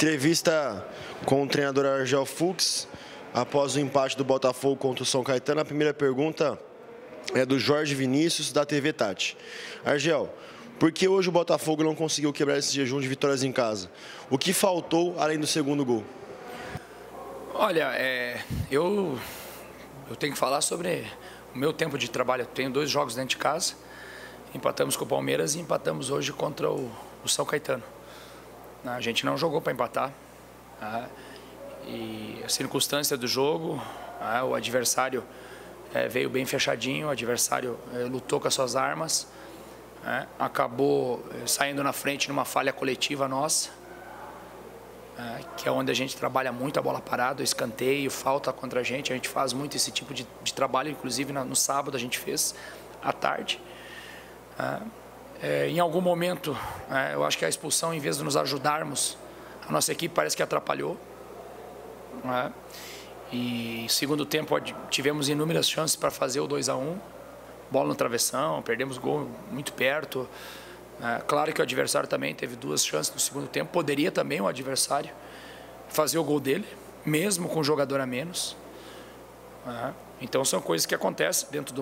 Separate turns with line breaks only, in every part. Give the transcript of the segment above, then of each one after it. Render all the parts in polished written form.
Entrevista com o treinador Argel Fuchs, após o empate do Botafogo contra o São Caetano. A primeira pergunta é do Jorge Vinícius, da TV Tati. Argel, por que hoje o Botafogo não conseguiu quebrar esse jejum de vitórias em casa? O que faltou além do segundo gol?
Olha, eu tenho que falar sobre o meu tempo de trabalho. Eu tenho 2 jogos dentro de casa, empatamos com o Palmeiras e empatamos hoje contra o São Caetano. A gente não jogou para empatar, e a circunstância do jogo, o adversário veio bem fechadinho, o adversário lutou com as suas armas, acabou saindo na frente numa falha coletiva nossa, que é onde a gente trabalha muito a bola parada, o escanteio, falta contra a gente faz muito esse tipo de trabalho, inclusive no sábado a gente fez à tarde. Em algum momento, eu acho que a expulsão, em vez de nos ajudarmos, a nossa equipe parece que atrapalhou. E segundo tempo tivemos inúmeras chances para fazer o 2-1, bola no travessão, perdemos gol muito perto. Claro que o adversário também teve 2 chances no segundo tempo, poderia também o adversário fazer o gol dele, mesmo com um jogador a menos. Então são coisas que acontecem dentro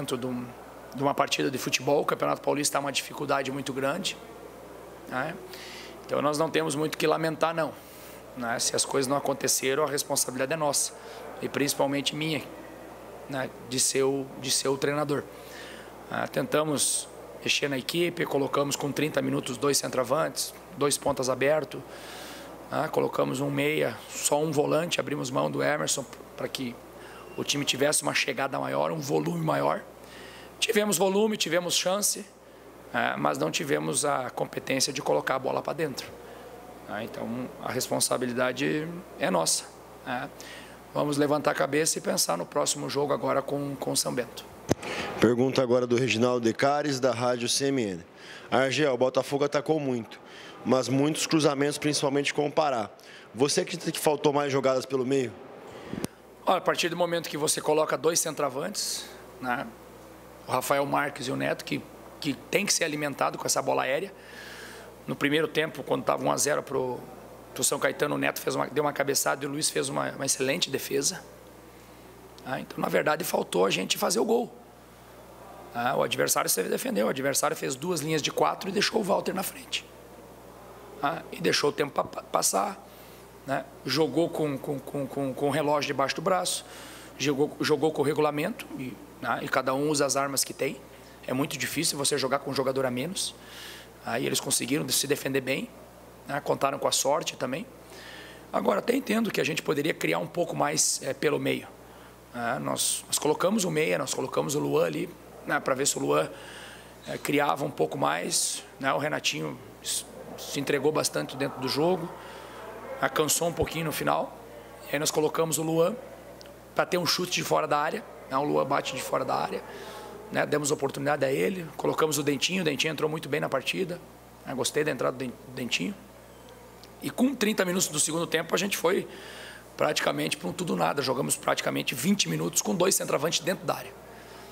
de uma partida de futebol. O Campeonato Paulista é uma dificuldade muito grande, então nós não temos muito o que lamentar, não. Se as coisas não aconteceram, a responsabilidade é nossa, e principalmente minha, de ser o treinador. Tentamos mexer na equipe, colocamos com 30 minutos 2 centroavantes, 2 pontas abertos, colocamos um meia, só um volante, abrimos mão do Emerson para que o time tivesse uma chegada maior, um volume maior. Tivemos volume, tivemos chance, mas não tivemos a competência de colocar a bola para dentro. Então a responsabilidade é nossa. Vamos levantar a cabeça e pensar no próximo jogo agora com o São Bento.
Pergunta agora do Reginaldo Decares, da Rádio CMN. Argel, o Botafogo atacou muito, mas muitos cruzamentos, principalmente com o Pará. Você acredita que faltou mais jogadas pelo meio?
Olha, a partir do momento que você coloca 2 centroavantes, o Rafael Marques e o Neto, que tem que ser alimentado com essa bola aérea. No primeiro tempo, quando estava 1-0 para o São Caetano, o Neto deu uma cabeçada e o Luiz fez uma excelente defesa. Então, na verdade, faltou a gente fazer o gol. O adversário se defendeu, o adversário fez 2 linhas de 4 e deixou o Walter na frente. E deixou o tempo passar, jogou com o relógio debaixo do braço, jogou com o regulamento, e cada um usa as armas que tem. É muito difícil você jogar com um jogador a menos. Aí eles conseguiram se defender bem, contaram com a sorte também. Agora, até entendo que a gente poderia criar um pouco mais pelo meio. Nós colocamos o meia, nós colocamos o Luan ali, para ver se o Luan criava um pouco mais. O Renatinho se entregou bastante dentro do jogo, cansou um pouquinho no final. E aí nós colocamos o Luan para ter um chute de fora da área. O Luan bate de fora da área. Demos oportunidade a ele, colocamos o Dentinho entrou muito bem na partida. Gostei da entrada do Dentinho. E com 30 minutos do segundo tempo a gente foi praticamente para um tudo nada. Jogamos praticamente 20 minutos com 2 centroavantes dentro da área.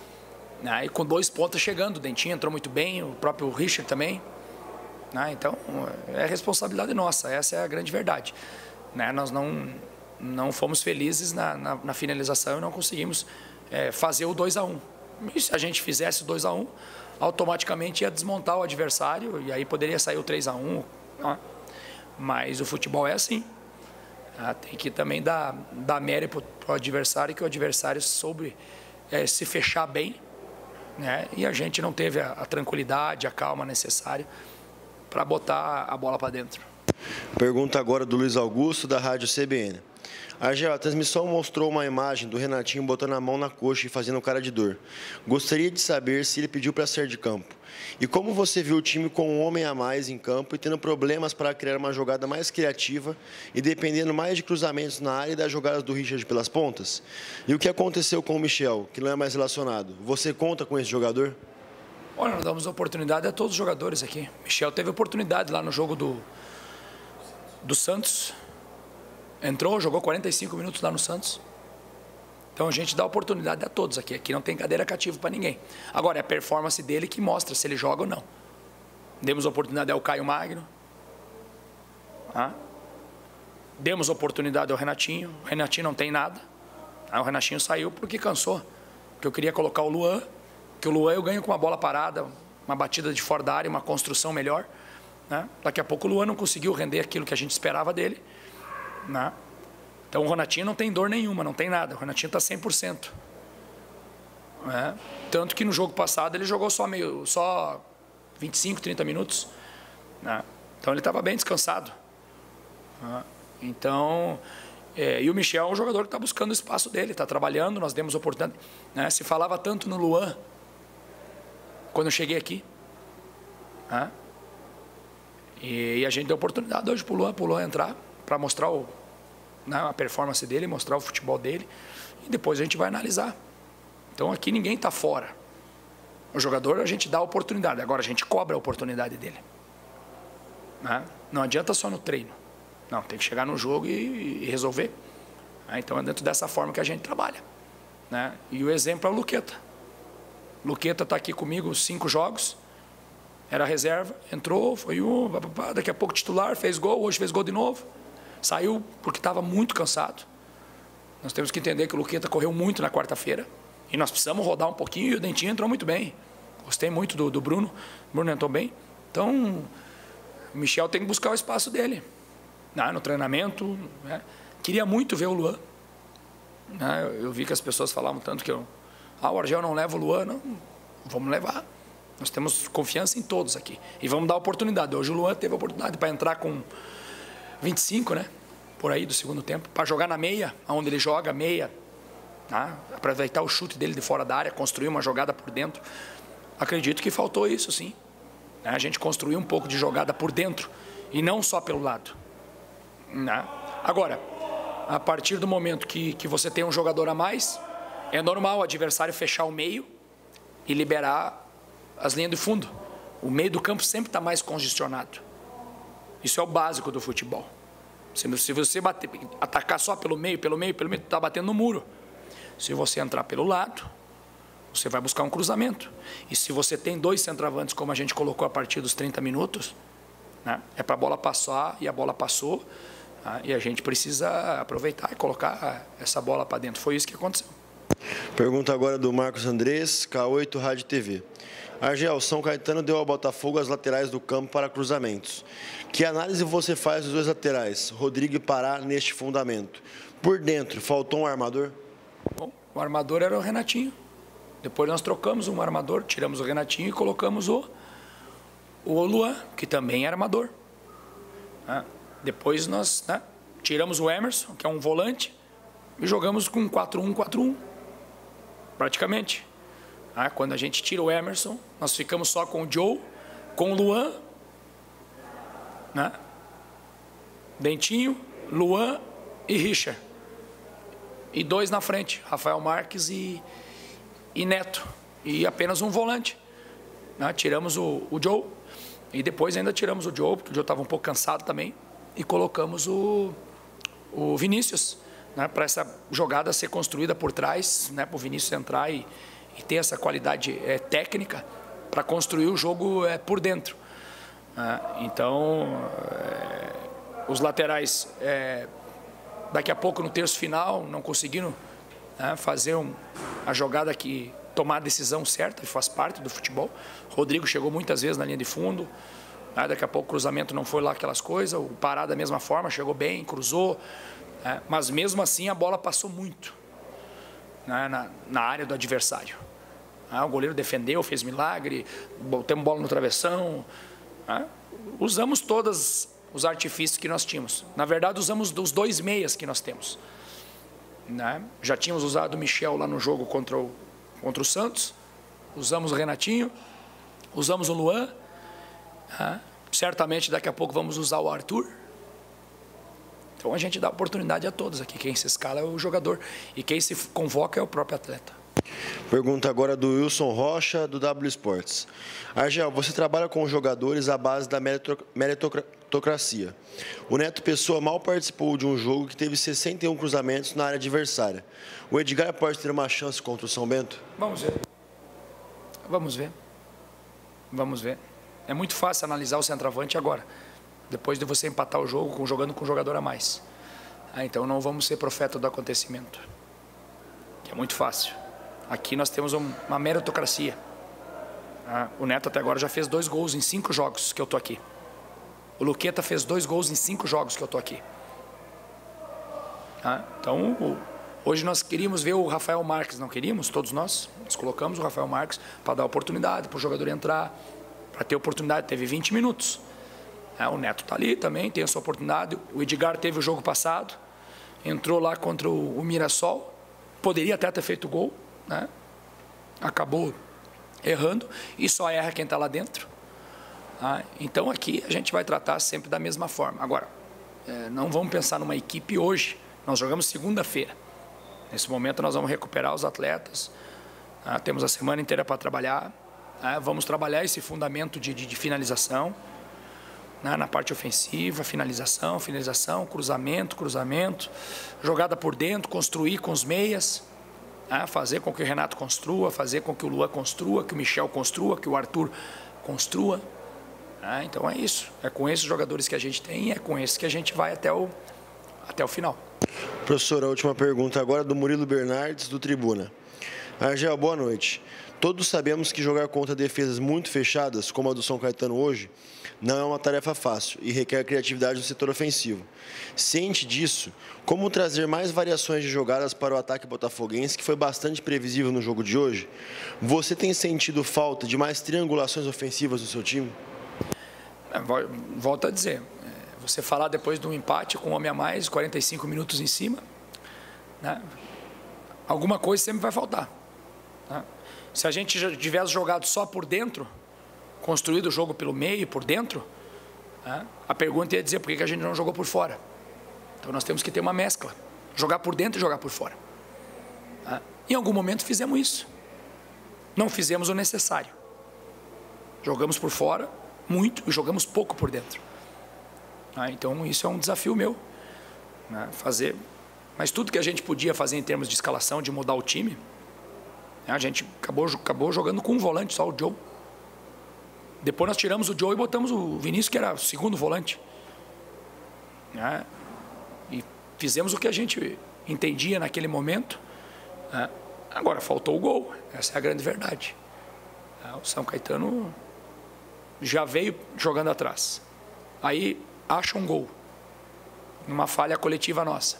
E com 2 pontas chegando, o Dentinho entrou muito bem, o próprio Richard também. Então é responsabilidade nossa, essa é a grande verdade. Nós não fomos felizes na finalização e não conseguimos fazer o 2-1. E se a gente fizesse o 2-1, automaticamente ia desmontar o adversário e aí poderia sair o 3-1. Mas o futebol é assim. Tem que também dar mérito para o adversário, que o adversário soube se fechar bem, e a gente não teve a tranquilidade, a calma necessária para botar a bola para dentro.
Pergunta agora do Luiz Augusto, da Rádio CBN. Argel, a transmissão mostrou uma imagem do Renatinho botando a mão na coxa e fazendo cara de dor. Gostaria de saber se ele pediu para sair de campo. E como você viu o time com um homem a mais em campo e tendo problemas para criar uma jogada mais criativa e dependendo mais de cruzamentos na área e das jogadas do Richard pelas pontas? E o que aconteceu com o Michel, que não é mais relacionado? Você conta com esse jogador?
Olha, nós damos oportunidade a todos os jogadores aqui. Michel teve oportunidade lá no jogo do Santos. Entrou, jogou 45 minutos lá no Santos. Então a gente dá oportunidade a todos aqui. Aqui não tem cadeira cativa para ninguém. Agora é a performance dele que mostra se ele joga ou não. Demos oportunidade ao Caio Magno. Demos oportunidade ao Renatinho. O Renatinho não tem nada. Aí o Renatinho saiu porque cansou. Porque eu queria colocar o Luan, que o Luan eu ganho com uma bola parada, uma batida de fora da área, uma construção melhor, né? Daqui a pouco o Luan não conseguiu render aquilo que a gente esperava dele, né? Então o Renatinho não tem dor nenhuma, não tem nada. O Renatinho está 100%. Né? Tanto que no jogo passado ele jogou só 25, 30 minutos. Né? Então ele estava bem descansado. Né? Então... e o Michel é um jogador que está buscando o espaço dele, está trabalhando, nós demos oportunidade. Né? Se falava tanto no Luan, quando eu cheguei aqui. Né? E a gente deu oportunidade hoje para o Luan entrar, para mostrar a performance dele, mostrar o futebol dele. E depois a gente vai analisar. Então aqui ninguém está fora. O jogador a gente dá a oportunidade, agora a gente cobra a oportunidade dele. Né? Não adianta só no treino. Não, tem que chegar no jogo e resolver. Então é dentro dessa forma que a gente trabalha. Né? E o exemplo é o Luqueta. Luqueta está aqui comigo 5 jogos. Era reserva, entrou, foi daqui a pouco titular, fez gol, hoje fez gol de novo. Saiu porque estava muito cansado. Nós temos que entender que o Luqueta correu muito na quarta-feira. E nós precisamos rodar um pouquinho e o Dentinho entrou muito bem. Gostei muito do Bruno. O Bruno entrou bem. Então, o Michel tem que buscar o espaço dele. No treinamento, né? Queria muito ver o Luan. Eu vi que as pessoas falavam tanto que o Argel não leva o Luan. Não, vamos levar. Nós temos confiança em todos aqui. E vamos dar oportunidade. Hoje o Luan teve a oportunidade para entrar com 25, né? Por aí do segundo tempo. Para jogar na meia, onde ele joga, meia. Aproveitar o chute dele de fora da área, construir uma jogada por dentro. Acredito que faltou isso, sim. A gente construiu um pouco de jogada por dentro. E não só pelo lado. Agora, a partir do momento que você tem um jogador a mais, é normal o adversário fechar o meio e liberar as linhas de fundo. O meio do campo sempre está mais congestionado. Isso é o básico do futebol. Se você atacar só pelo meio, está batendo no muro. Se você entrar pelo lado, você vai buscar um cruzamento. E se você tem 2 centroavantes, como a gente colocou a partir dos 30 minutos, né, é para a bola passar, e a bola passou, e a gente precisa aproveitar e colocar essa bola para dentro. Foi isso que aconteceu.
Pergunta agora do Marcos Andrés, K8 Rádio TV. Argel, São Caetano deu ao Botafogo as laterais do campo para cruzamentos. Que análise você faz dos 2 laterais, Rodrigo e Pará, neste fundamento? Por dentro, faltou um armador?
Bom, o armador era o Renatinho. Depois nós trocamos um armador, tiramos o Renatinho e colocamos o Luan, que também é armador. Depois nós tiramos o Emerson, que é um volante, e jogamos com 4-1-4-1, praticamente. Quando a gente tira o Emerson, nós ficamos só com o Joe, com o Luan, Dentinho, Luan e Richard. E 2 na frente, Rafael Marques e Neto. E apenas um volante. Tiramos o Joe, e depois ainda tiramos o Joe, porque o Joe estava um pouco cansado também, e colocamos o Vinícius, para essa jogada ser construída por trás, para o Vinícius entrar e ter essa qualidade técnica para construir o jogo por dentro. Então, os laterais, daqui a pouco no terço final, não conseguiram fazer a jogada que tomar a decisão certa, que faz parte do futebol. Rodrigo chegou muitas vezes na linha de fundo, daqui a pouco o cruzamento não foi lá aquelas coisas, o Pará da mesma forma, chegou bem, cruzou, mas mesmo assim a bola passou muito na área do adversário. O goleiro defendeu, fez milagre, botamos bola no travessão, usamos todos os artifícios que nós tínhamos. Na verdade, usamos os 2 meias que nós temos. Já tínhamos usado o Michel lá no jogo contra o Santos, usamos o Renatinho, usamos o Luan, certamente daqui a pouco vamos usar o Arthur. Então a gente dá oportunidade a todos aqui. Quem se escala é o jogador e quem se convoca é o próprio atleta.
Pergunta agora do Wilson Rocha, do W Sports. Argel, você trabalha com jogadores à base da meritocracia. O Neto Pessoa mal participou de um jogo que teve 61 cruzamentos na área adversária. O Edgar pode ter uma chance contra o São Bento?
Vamos ver. Vamos ver. Vamos ver. É muito fácil analisar o centroavante agora, depois de você empatar o jogo jogando com um jogador a mais. Então não vamos ser profeta do acontecimento, que é muito fácil. Aqui nós temos uma meritocracia. O Neto até agora já fez 2 gols em 5 jogos que eu estou aqui. O Luqueta fez 2 gols em 5 jogos que eu estou aqui. Então, hoje nós queríamos ver o Rafael Marques, não queríamos? Todos nós colocamos o Rafael Marques para dar oportunidade para o jogador entrar, para ter oportunidade. Teve 20 minutos. O Neto está ali também, tem essa oportunidade. O Edgar teve o jogo passado, entrou lá contra o Mirassol, poderia até ter feito gol, né? Acabou errando e só erra quem está lá dentro. Então aqui a gente vai tratar sempre da mesma forma. Agora, não vamos pensar numa equipe hoje, nós jogamos segunda-feira. Nesse momento nós vamos recuperar os atletas, temos a semana inteira para trabalhar, vamos trabalhar esse fundamento de finalização, na parte ofensiva, finalização, cruzamento, jogada por dentro, construir com os meias, fazer com que o Renato construa, fazer com que o Luan construa, que o Michel construa, que o Arthur construa. Então é isso, é com esses jogadores que a gente tem, é com esses que a gente vai até o final.
Professor, a última pergunta agora do Murilo Bernardes, do Tribuna. Argel, boa noite. Todos sabemos que jogar contra defesas muito fechadas, como a do São Caetano hoje, não é uma tarefa fácil e requer criatividade no setor ofensivo. Ciente disso, como trazer mais variações de jogadas para o ataque botafoguense, que foi bastante previsível no jogo de hoje? Você tem sentido falta de mais triangulações ofensivas no seu time?
Volto a dizer, você falar depois de um empate com um homem a mais, 45 minutos em cima, né? Alguma coisa sempre vai faltar, né? Se a gente já tivesse jogado só por dentro, construído o jogo pelo meio e por dentro, a pergunta ia dizer por que a gente não jogou por fora. Então nós temos que ter uma mescla, jogar por dentro e jogar por fora. Em algum momento fizemos isso, não fizemos o necessário, jogamos por fora muito e jogamos pouco por dentro. Então isso é um desafio meu, fazer, mas tudo que a gente podia fazer em termos de escalação, de mudar o time, a gente acabou jogando com um volante só, o Joe. Depois nós tiramos o Joe e botamos o Vinícius, que era o segundo volante. E fizemos o que a gente entendia naquele momento. Agora, faltou o gol. Essa é a grande verdade. O São Caetano já veio jogando atrás. Aí acha um gol, numa falha coletiva nossa.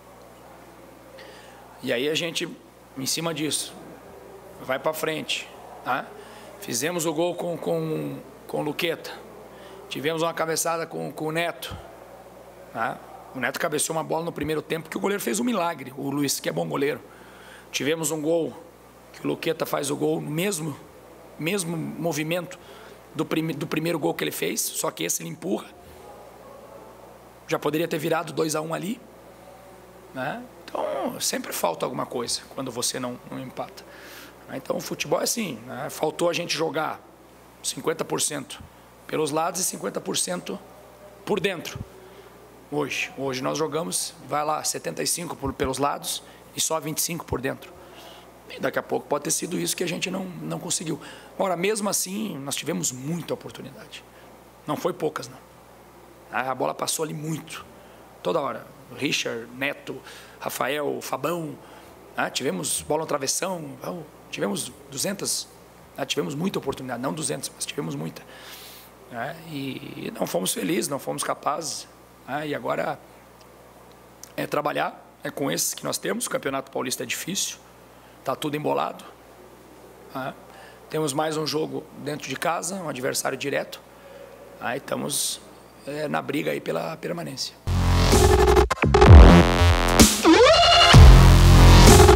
E aí a gente, em cima disso, vai para frente. Fizemos o gol com o Luqueta. Tivemos uma cabeçada com o Neto. O Neto cabeceou uma bola no primeiro tempo que o goleiro fez um milagre, o Luiz, que é bom goleiro. Tivemos um gol que o Luqueta faz o gol no mesmo movimento do primeiro gol que ele fez, só que esse ele empurra. Já poderia ter virado 2-1 ali, Então sempre falta alguma coisa quando você não empata. Então o futebol é assim, faltou a gente jogar 50% pelos lados e 50% por dentro. Hoje nós jogamos, vai lá, 75% pelos lados e só 25% por dentro. E daqui a pouco pode ter sido isso que a gente não conseguiu. Ora, mesmo assim, nós tivemos muita oportunidade. Não foi poucas, não. A bola passou ali muito, toda hora. Richard, Neto, Rafael, Fabão. Tivemos bola no travessão, tivemos 200, tivemos muita oportunidade, não 200, mas tivemos muita. E não fomos felizes, não fomos capazes. E agora é trabalhar com esses que nós temos. O Campeonato Paulista é difícil, está tudo embolado. Temos mais um jogo dentro de casa, um adversário direto. Estamos na briga aí pela permanência.